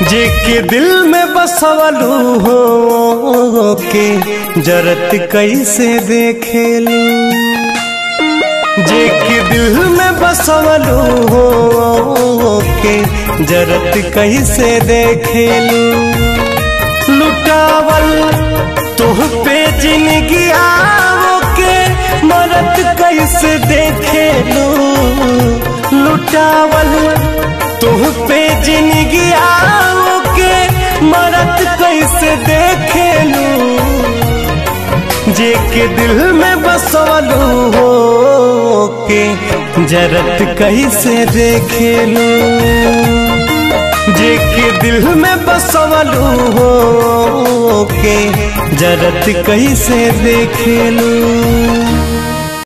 जेके दिल में बसवलू हो के जरत कैसे देखेलू, जेके दिल में बसवलू हो के जरत कैसे देखेलू। लुटावल तुह पे जिंदगी आओ के मरत कैसे देखेलू, लुटावल तुह पे जिंदगी आओ के मरत कैसे देखेलू। जेके दिल में बसवलू हो के जरत कैसे देखेलू, जेके दिल में बसवलू हो के जरत कैसे देखेलू।